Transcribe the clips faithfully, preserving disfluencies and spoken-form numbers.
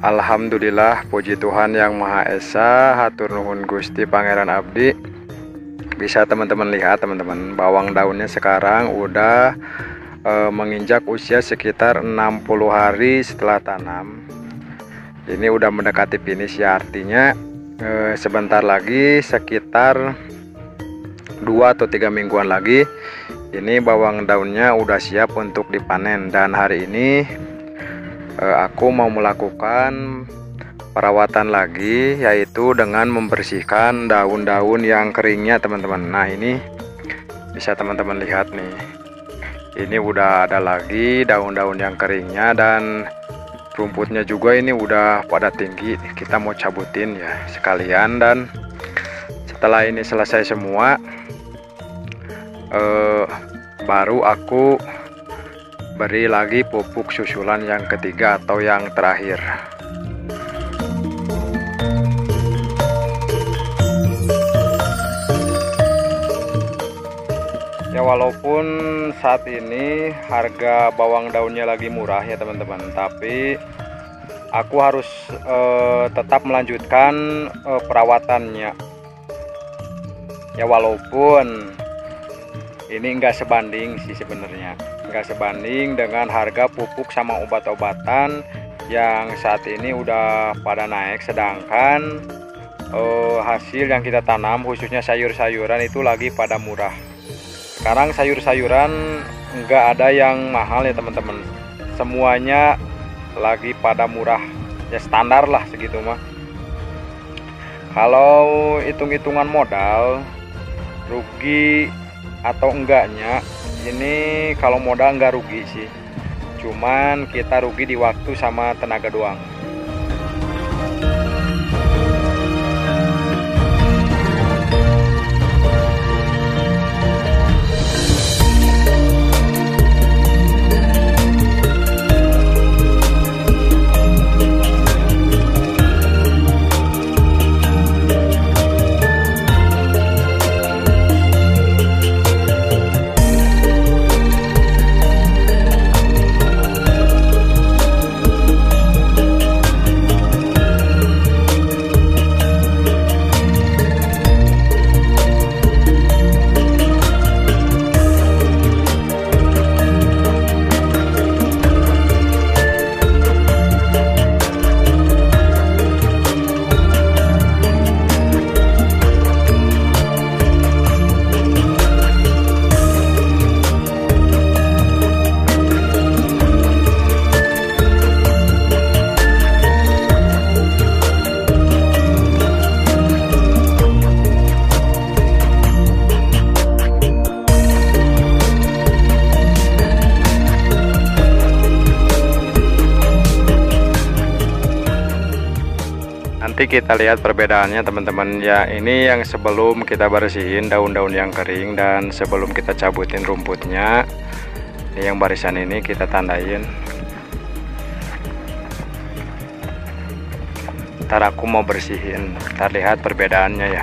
Alhamdulillah, puji Tuhan Yang Maha Esa, hatur nuhun Gusti Pangeran Abdi. Bisa teman-teman lihat teman-teman, bawang daunnya sekarang udah e, menginjak usia sekitar enam puluh hari setelah tanam. Ini udah mendekati finish ya, artinya e, sebentar lagi sekitar dua atau tiga mingguan lagi ini bawang daunnya udah siap untuk dipanen. Dan hari ini aku mau melakukan perawatan lagi, yaitu dengan membersihkan daun-daun yang keringnya teman-teman. Nah ini bisa teman-teman lihat nih, ini udah ada lagi daun-daun yang keringnya, dan rumputnya juga ini udah pada tinggi. Kita mau cabutin ya sekalian, dan setelah ini selesai semua eh, baru aku beri lagi pupuk susulan yang ketiga atau yang terakhir. Ya, walaupun saat ini harga bawang daunnya lagi murah ya teman-teman, tapi aku harus eh, tetap melanjutkan eh, perawatannya. Ya, walaupun ini enggak sebanding sih sebenarnya, enggak sebanding dengan harga pupuk sama obat-obatan yang saat ini udah pada naik, sedangkan eh, hasil yang kita tanam khususnya sayur-sayuran itu lagi pada murah. Sekarang sayur-sayuran enggak ada yang mahal ya teman-teman, semuanya lagi pada murah ya, standar lah segitu mah. Kalau hitung-hitungan modal rugi atau enggaknya, ini kalau modal enggak rugi sih, cuman kita rugi di waktu sama tenaga doang. Nanti kita lihat perbedaannya teman-teman ya. Ini yang sebelum kita bersihin daun-daun yang kering dan sebelum kita cabutin rumputnya. Ini yang barisan ini kita tandain. Ntar aku mau bersihin, kita lihat perbedaannya ya.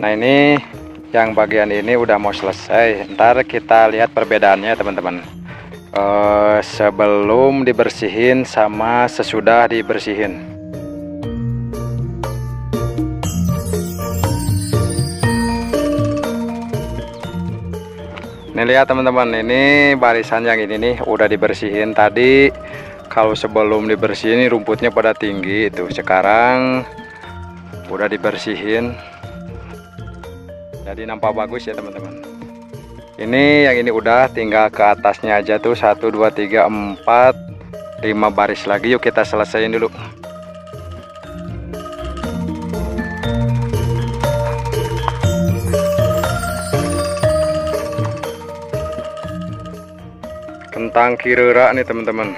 Nah ini yang bagian ini udah mau selesai. Ntar kita lihat perbedaannya teman-teman, eh, sebelum dibersihin sama sesudah dibersihin. Nih lihat teman-teman, ini barisan yang ini nih udah dibersihin tadi. Kalau sebelum dibersihin ini rumputnya pada tinggi itu, sekarang udah dibersihin jadi nampak bagus ya teman-teman. Ini yang ini udah, tinggal ke atasnya aja tuh, satu dua tiga empat lima baris lagi. Yuk kita selesaiin dulu. Kentang kirera nih teman-teman.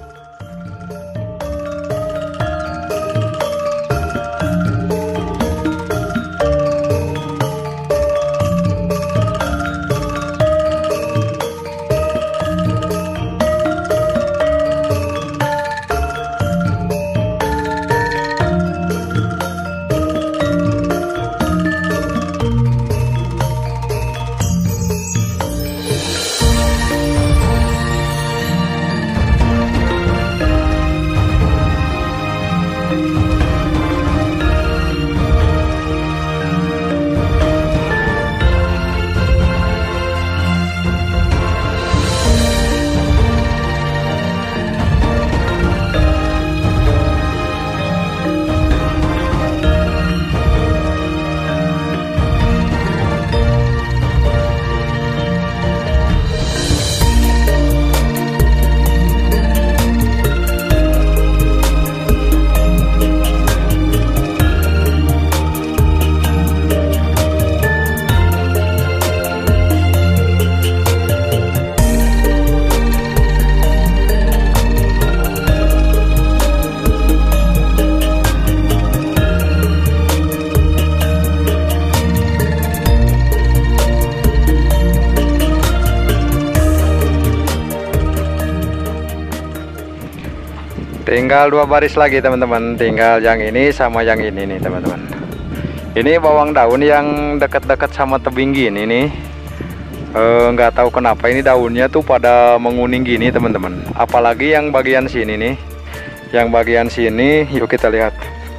Tinggal dua baris lagi teman-teman, tinggal yang ini sama yang ini nih teman-teman. Ini bawang daun yang dekat-dekat sama tebing gini nih, nggak e, tahu kenapa ini daunnya tuh pada menguning gini teman-teman. Apalagi yang bagian sini nih, yang bagian sini yuk kita lihat.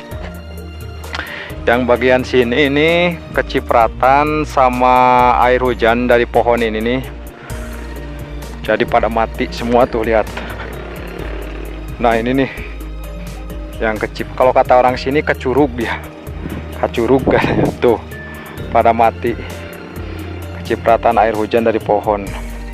Yang bagian sini ini kecipratan sama air hujan dari pohon ini nih, jadi pada mati semua tuh, lihat. Nah ini nih yang kecip, kalau kata orang sini kecurug ya, kecurug kan tuh, pada mati kecipratan air hujan dari pohon.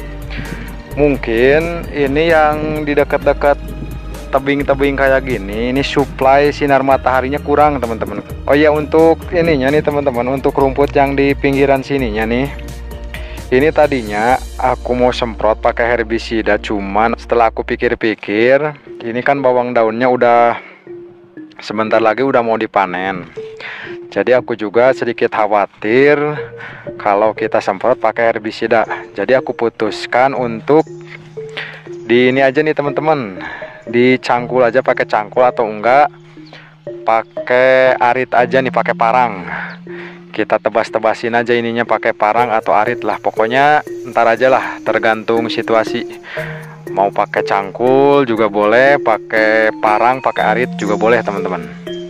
Mungkin ini yang di dekat-dekat tebing-tebing kayak gini, ini suplai sinar mataharinya kurang teman-teman. Oh iya, untuk ininya nih teman-teman, untuk rumput yang di pinggiran sininya nih, ini tadinya aku mau semprot pakai herbisida, cuman setelah aku pikir-pikir, ini kan bawang daunnya udah sebentar lagi udah mau dipanen. Jadi aku juga sedikit khawatir kalau kita semprot pakai herbisida. Jadi aku putuskan untuk di ini aja nih teman-teman, dicangkul aja pakai cangkul, atau enggak pakai arit aja nih, pakai parang. Kita tebas-tebasin aja ininya pakai parang atau arit lah, pokoknya ntar aja lah, tergantung situasi. Mau pakai cangkul juga boleh, pakai parang, pakai arit juga boleh teman-teman.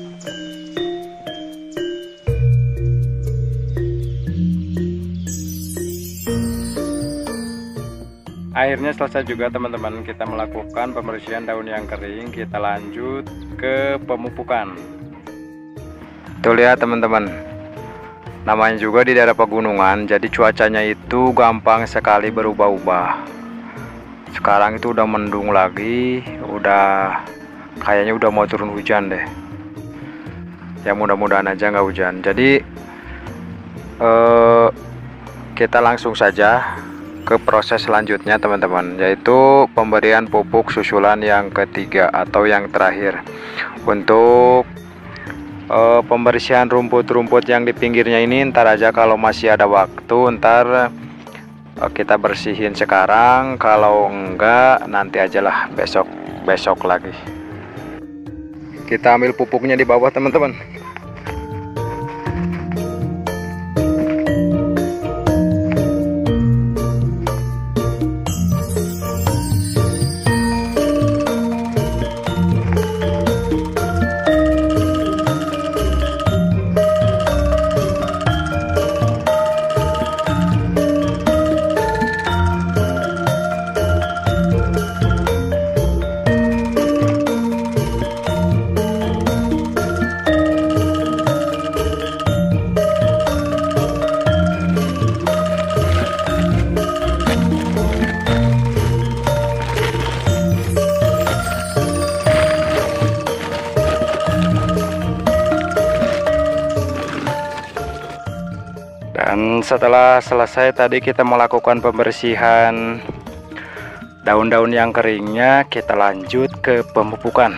Akhirnya selesai juga teman-teman, kita melakukan pembersihan daun yang kering. Kita lanjut ke pemupukan. Tuh lihat teman-teman, namanya juga di daerah pegunungan, jadi cuacanya itu gampang sekali berubah-ubah. Sekarang itu udah mendung lagi, udah kayaknya udah mau turun hujan deh. Ya mudah-mudahan aja nggak hujan. Jadi eh, kita langsung saja ke proses selanjutnya teman-teman, yaitu pemberian pupuk susulan yang ketiga atau yang terakhir. Untuk Uh, pembersihan rumput-rumput yang di pinggirnya ini ntar aja, kalau masih ada waktu ntar uh, kita bersihin sekarang, kalau enggak nanti ajalah besok besok lagi. Kita ambil pupuknya di bawah teman-teman. Dan setelah selesai tadi kita melakukan pembersihan daun-daun yang keringnya, kita lanjut ke pemupukan.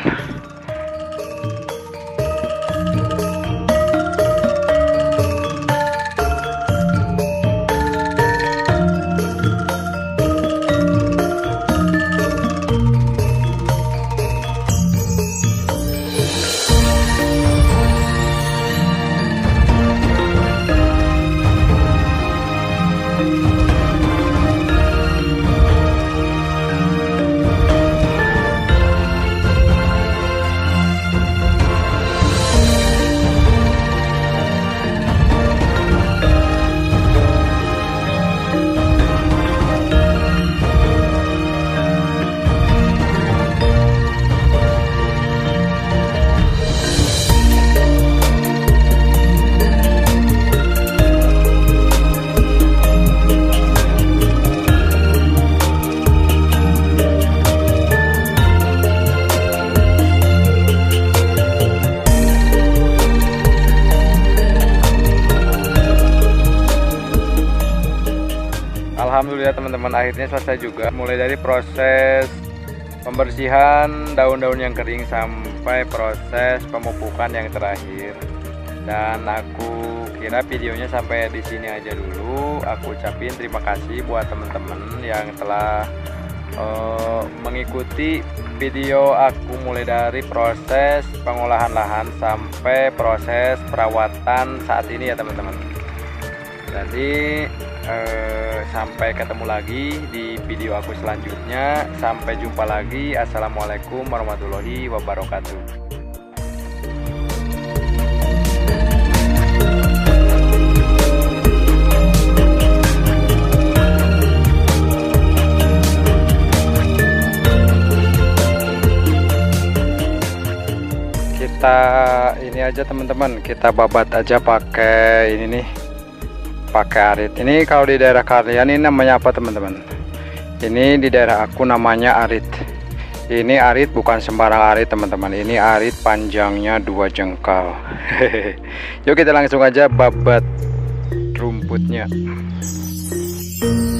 Alhamdulillah teman-teman, akhirnya selesai juga. Mulai dari proses pembersihan daun-daun yang kering sampai proses pemupukan yang terakhir. Dan aku kira videonya sampai di sini aja dulu. Aku ucapin terima kasih buat teman-teman yang telah uh, mengikuti video aku mulai dari proses pengolahan lahan sampai proses perawatan saat ini ya teman-teman. Jadi Eh, sampai ketemu lagi di video aku selanjutnya. Sampai jumpa lagi. Assalamualaikum warahmatullahi wabarakatuh. Kita ini aja teman-teman, kita babat aja pakai ini nih, pakai arit. Ini kalau di daerah kalian ini namanya apa teman-teman? Ini di daerah aku namanya arit. Ini arit bukan sembarang arit teman-teman, ini arit panjangnya dua jengkal. Yuk kita langsung aja babat rumputnya.